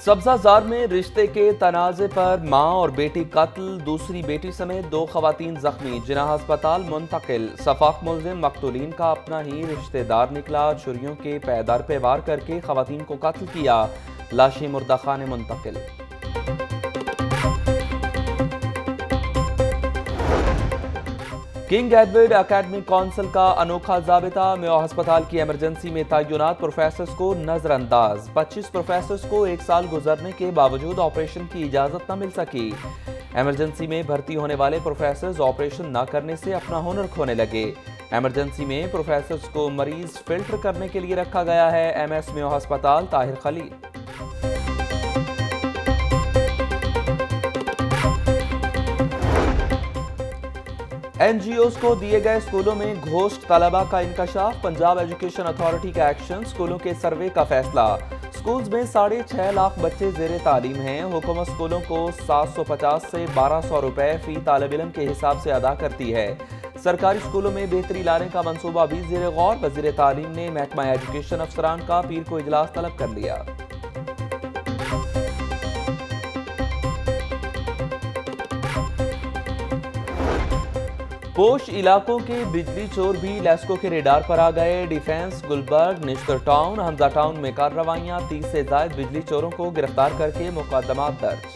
सब्जाजार में रिश्ते के तनाज़े पर मां और बेटी कत्ल, दूसरी बेटी समेत 2 खवातीन जख्मी, जिन्हा अस्पताल मुंतकिल। सफाक मुल्जिम मकतूलीन का अपना ही रिश्तेदार निकला, छुरियों के पैदार पे वार करके खवातीन को कत्ल किया, लाशें मुर्दा खाने मुंतकिल। किंग एडवर्ड एकेडमिक काउंसिल का अनोखा जाबिता, मेयो अस्पताल की इमरजेंसी में तैनात प्रोफेसर्स को नजरअंदाज। 25 प्रोफेसर्स को 1 साल गुजरने के बावजूद ऑपरेशन की इजाजत न मिल सकी। इमरजेंसी में भर्ती होने वाले प्रोफेसर्स ऑपरेशन न करने से अपना हुनर खोने लगे। इमरजेंसी में प्रोफेसर्स को मरीज फिल्टर करने के लिए रखा गया है। MS मेयो अस्पताल ताहिर खलील। NGOs को दिए गए स्कूलों में घोस्ट तलबा का इंकशाफ, पंजाब एजुकेशन अथॉरिटी का एक्शन, स्कूलों के सर्वे का फैसला। स्कूल्स में 6.5 लाख बच्चे जेर तालीम हैं। हुकूमत स्कूलों को 750 से 1200 रुपए फी तालिब इल्म के हिसाब से अदा करती है। सरकारी स्कूलों में बेहतरी लाने का मंसूबा भी जेर गौर। वजीर तालीम ने महकमा एजुकेशन अफसरान का पीर को इजलास तलब कर लिया। पोश इलाकों के बिजली चोर भी लेस्को के रेडार पर आ गए। Defence, Gulberg, Nishtar town, Hamza town में कार्रवाइयां, 30 से ज्यादा बिजली चोरों को गिरफ्तार करके मुकदमा दर्ज।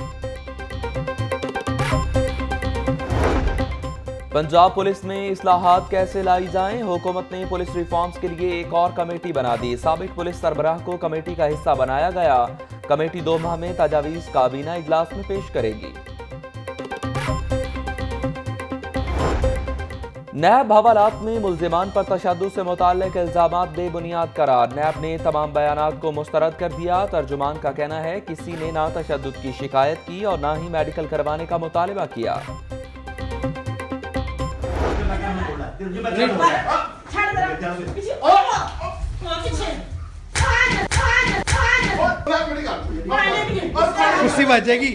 पंजाब पुलिस में इस्लाहात कैसे लाई जाएं, हुकूमत ने पुलिस रिफॉर्म्स के लिए एक और कमेटी बना दी। साबिक पुलिस सरबराह को कमेटी का हिस्सा बनाया गया। कमेटी 2 माह में तजावीज काबीना इजलास में पेश करेगी। नैब हवालात में मुल्जिमान पर तशद्दुद से मुताल्लिक इल्जामात बेबुनियाद करार। नैब ने तमाम बयानात को मुस्तरद कर दिया। तर्जुमान का कहना है किसी ने ना तशद्दुद की शिकायत की और ना ही मेडिकल करवाने का मुतालिबा किया। कुर्सी बचेगी।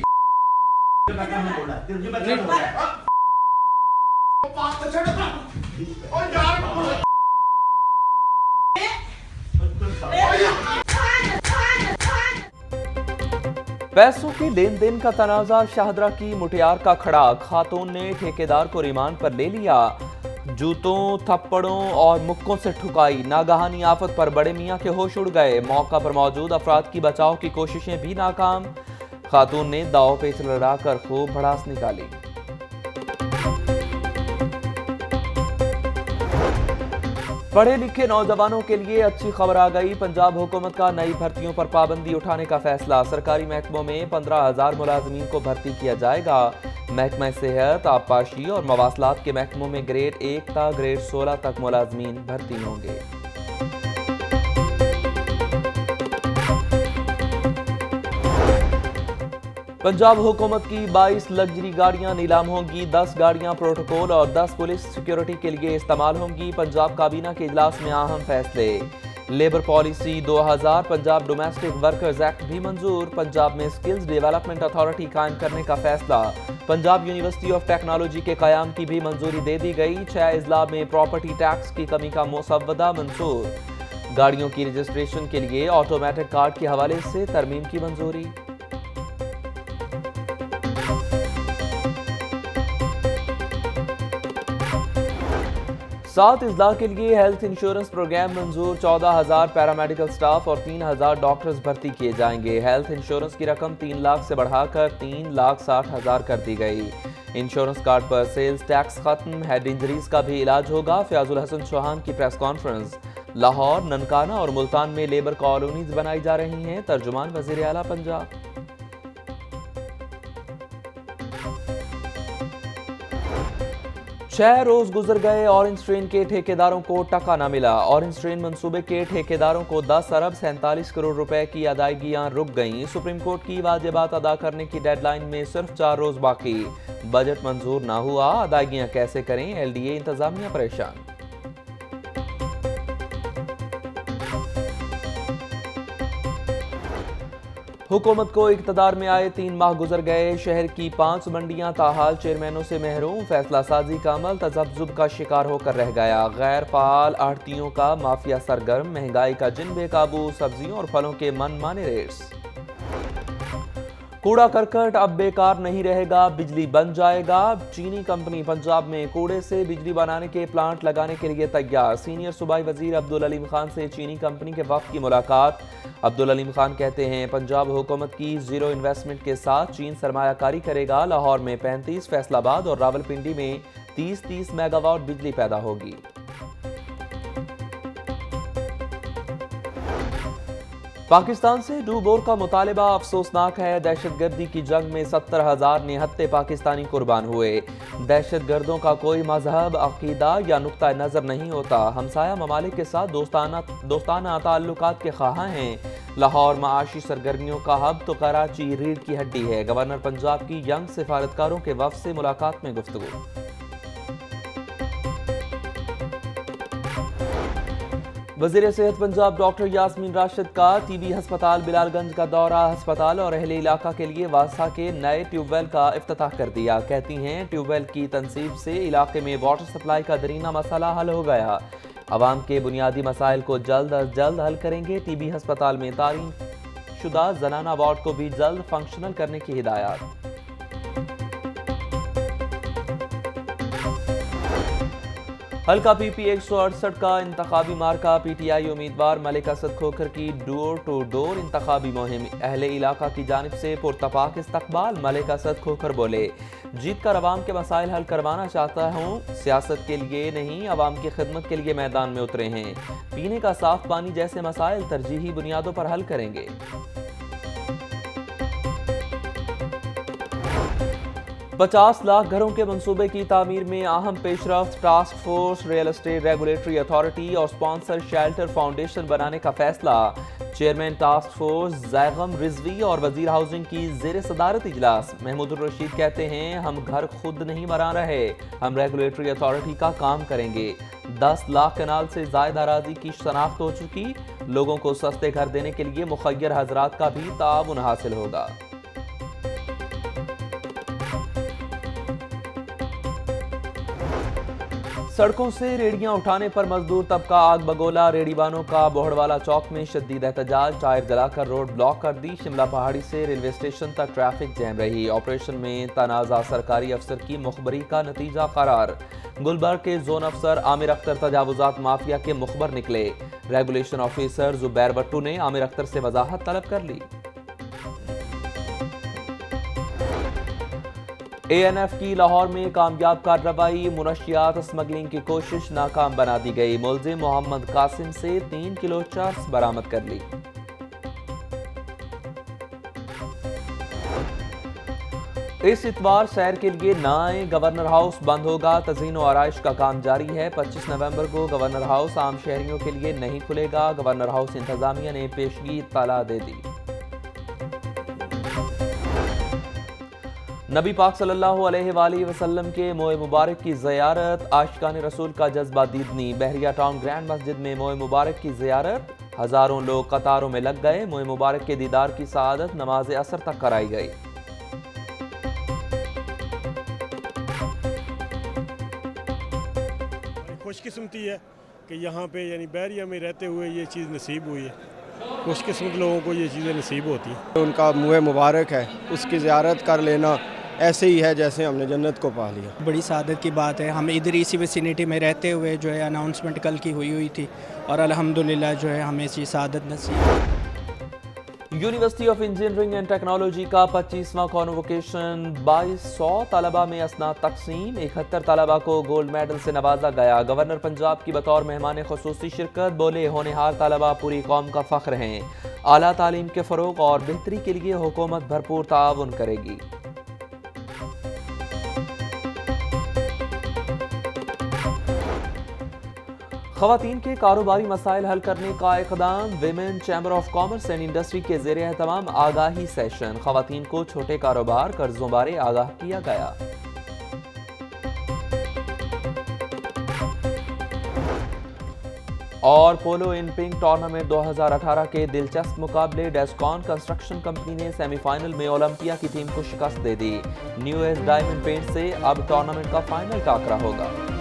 पैसों के लेन देन का तनाजा, शाहदरा की मुटियार का खड़ा। खातून ने ठेकेदार को रिमांड पर ले लिया। जूतों, थप्पड़ों और मुक्कों से ठुकाई। नागहानी आफत पर बड़े मियां के होश उड़ गए। मौका पर मौजूद अफराद की बचाव की कोशिशें भी नाकाम। खातून ने दाव पेच लड़ाकर खूब भड़ास निकाली। पढ़े लिखे नौजवानों के लिए अच्छी खबर आ गई। पंजाब हुकूमत का नई भर्तियों पर पाबंदी उठाने का फैसला। सरकारी महकमों में 15,000 मुलाजमीन को भर्ती किया जाएगा। महकमा सेहत, आब्बासी और मवासलात के महकमों में ग्रेड 1 तक ग्रेड 16 तक मुलाजमीन भर्ती होंगे। पंजाब हुकूमत की 22 लग्जरी गाड़ियां नीलाम होंगी। 10 गाड़ियां प्रोटोकॉल और 10 पुलिस सिक्योरिटी के लिए इस्तेमाल होंगी। पंजाब काबीना के इजलास में अहम फैसले। Labour policy 2000, Punjab domestic workers act भी मंजूर। पंजाब में स्किल्स डेवलपमेंट अथॉरिटी कायम करने का फैसला। पंजाब यूनिवर्सिटी ऑफ टेक्नोलॉजी के कयाम की भी मंजूरी दे दी गई। 6 अजला में प्रॉपर्टी टैक्स की कमी का मुसव्वदा मंजूर। गाड़ियों की रजिस्ट्रेशन के लिए ऑटोमेटिक कार्ड के हवाले से तरमीम की मंजूरी। सात अजला के लिए हेल्थ इंश्योरेंस प्रोग्राम मंजूर। 14,000 पैरामेडिकल स्टाफ और 3,000 डॉक्टर्स भर्ती किए जाएंगे। हेल्थ इंश्योरेंस की रकम 3 लाख से बढ़ाकर 3,60,000 कर दी गई। इंश्योरेंस कार्ड पर सेल्स टैक्स खत्म। हेड इंजरीज का भी इलाज होगा। फयाजुल हसन चौहान की प्रेस कॉन्फ्रेंस। लाहौर, ननकाना और मुल्तान में लेबर कॉलोनीज बनाई जा रही हैं। तर्जुमान वजीर आला पंजाब। 6 रोज गुजर गए, ऑरेंज ट्रेन के ठेकेदारों को टका न मिला। ऑरेंज ट्रेन मंसूबे के ठेकेदारों को 10 अरब 47 करोड़ रुपए की अदायगियां रुक गईं। सुप्रीम कोर्ट की वाजिबात अदा करने की डेडलाइन में सिर्फ 4 रोज बाकी। बजट मंजूर ना हुआ, अदायगियां कैसे करें, LDA इंतजामिया परेशान। हुकूमत को इक़्तिदार में आए 3 माह गुजर गए। शहर की 5 मंडियां ताहाल चेयरमैनों से महरूम। फैसला साजी का अमल तज़ब्ज़ुब का शिकार होकर रह गया। गैर फाल आढ़तियों का माफिया सरगर्म। महंगाई का जिन बेकाबू। सब्जियों और फलों के मनमाने रेट्स। कूड़ा करकट अब बेकार नहीं रहेगा, बिजली बन जाएगा। चीनी कंपनी पंजाब में कूड़े से बिजली बनाने के प्लांट लगाने के लिए तैयार। सीनियर सूबाई वजीर अब्दुल अलीम खान से चीनी कंपनी के वक्त की मुलाकात। अब्दुल अलीम खान कहते हैं पंजाब हुकूमत की जीरो इन्वेस्टमेंट के साथ चीन सरमायाकारी करेगा। लाहौर में 35, फैसलाबाद और रावलपिंडी में 30 मेगावाट बिजली पैदा होगी। पाकिस्तान से डू बोर का मुतालिबा अफसोसनाक है। दहशतगर्दी की जंग में 70,000 निहत्ते पाकिस्तानी कुर्बान हुए। दहशतगर्दों का कोई मजहब, अकीदा या नुक्ता नज़र नहीं होता। हमसाया ममालिक के साथ दोस्ताना ताल्लुकात के ख्वाहां हैं। लाहौर माशी सरगर्मियों का हब तो कराची रीढ़ की हड्डी है। गवर्नर पंजाब की यंग सिफारतकारों के वफ़द से मुलाकात में गुफ्तगू। वज़ीर सेहत पंजाब डॉक्टर यास्मीन राशिद का टीबी हस्पताल बिलालगंज का दौरा। हस्पताल और अहले इलाका के लिए वासा के नए ट्यूबवेल का इफ्तिताह कर दिया। कहती हैं ट्यूबवेल की तनसीब से इलाके में वाटर सप्लाई का दरीना मसला हल हो गया। अवाम के बुनियादी मसाइल को जल्द अज जल्द हल करेंगे। टीबी हस्पताल में तारीन शुदा जनाना वार्ड को भी जल्द फंक्शनल करने की हिदायत। हल्का पीपी 168 का इंतखाबी मार्का। पीटीआई उम्मीदवार मलिक असद खोखर की डोर टू डोर इंतखाबी मुहिम। अहले इलाका की जानिब से पुरतपाक इस्तकबाल। मलिक असद खोखर बोले जीत कर अवाम के मसाइल हल करवाना चाहता हूँ, सियासत के लिए नहीं अवाम की खिदमत के लिए मैदान में उतरे हैं। पीने का साफ पानी जैसे मसाइल तरजीही बुनियादों पर हल करेंगे। 50 लाख घरों के मंसूबे की तामीर में अहम पेशरफ्त। Task force, real estate regulatory authority और स्पॉन्सर शेल्टर फाउंडेशन बनाने का फैसला। Chairman task force Zaigham Rizvi और वजीर हाउसिंग की जेर सदारत इजलास। महमूद रशीद कहते हैं हम घर खुद नहीं बना रहे, हम रेगुलेटरी अथॉरिटी का काम करेंगे। 10 लाख कनाल से जायद अराजी की शनाख्त हो चुकी। लोगों को सस्ते घर देने के लिए मुखय्यर हजरात का भी ताउन हासिल होगा। सड़कों से रेडियां उठाने पर मजदूर तबका आग बगोला। रेडीवानों का बोहड़वाला चौक में शदीद एहतजाज। टायर जलाकर रोड ब्लॉक कर दी। शिमला पहाड़ी से रेलवे स्टेशन तक ट्रैफिक जैम रही। ऑपरेशन में तनाज़ा सरकारी अफसर की मुखबरी का नतीजा करार। गुलबर्ग के जोन अफसर आमिर अख्तर तजावुजात माफिया के मुखबर निकले। रेगुलेशन ऑफिसर जुबैर बट्टू ने आमिर अख्तर से वजाहत तलब कर ली। ANF की लाहौर में कामयाब कार्रवाई। मुनशियात स्मगलिंग की कोशिश नाकाम बना दी गई। मुलजिम मोहम्मद कासिम से 3 किलो चर्स बरामद कर ली। इस इतवार सैर के लिए ना आए, गवर्नर हाउस बंद होगा। तज़ीन और आराइश का काम जारी है। 25 नवंबर को गवर्नर हाउस आम शहरियों के लिए नहीं खुलेगा। गवर्नर हाउस इंतजामिया ने पेशगी इत्तला दे दी। नबी पाक सल्लल्लाहु अलैहि वसल्लम के मोए मुबारक की ज़ियारत। आशिकाने रसूल का जज्बा दीदनी। बहरिया टाउन ग्रैंड मस्जिद में मोए मुबारक की ज़ियारत। हज़ारों लोग कतारों में लग गए। मोए मुबारक के दीदार की सआदत नमाज असर तक कराई गई। खुशकिस्मती है कि यहाँ पे यानी बहरिया में रहते हुए ये चीज़ नसीब हुई है। खुशकिस्मत लोगों को ये चीज़ें नसीब होती हैं। उनका मुँह मुबारक है, उसकी ज़ियारत कर लेना ऐसे ही है जैसे हमने जन्नत को पा लिया। बड़ी सादत की बात है। हम इधर इसी विसिनिटी में रहते हुए जो है अनाउंसमेंट कल की हुई थी और अल्हम्दुलिल्लाह जो है हमें इसी सादत नसीब। University of engineering and technology का 25वां कॉन्वोकेशन। 2200 तलबा में असनाद तकसीम। 71 तलबा को गोल्ड मेडल से नवाजा गया। गवर्नर पंजाब की बतौर मेहमान खुसूसी शिरकत। बोले होनहार तलबा पूरी कौम का फख्र हैं। आला तालीम के फ़रोग और बेहतरी के लिए हुकूमत भरपूर ताउन करेगी। ख़वातीन के कारोबारी मसाइल हल करने का इक़दाम। Women chamber of commerce and industry के ज़ेरे एहतमाम आगाही सेशन। ख़वातीन को छोटे कारोबार कर्जों बारे आगाह किया गया। और पोलो इन पिंक टूर्नामेंट 2018 के दिलचस्प मुकाबले। डेस्कॉन कंस्ट्रक्शन कंपनी ने सेमीफाइनल में ओलंपिया की टीम को शिकस्त दे दी। न्यू एज डायमंड पेंट से अब टूर्नामेंट का फाइनल टाकरा होगा।